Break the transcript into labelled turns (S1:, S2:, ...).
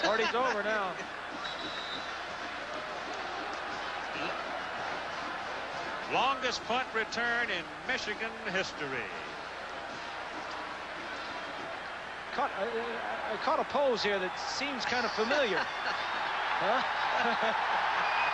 S1: Party's over now.
S2: Longest punt return in Michigan history.
S1: I caught a pose here that seems kind of familiar. Huh?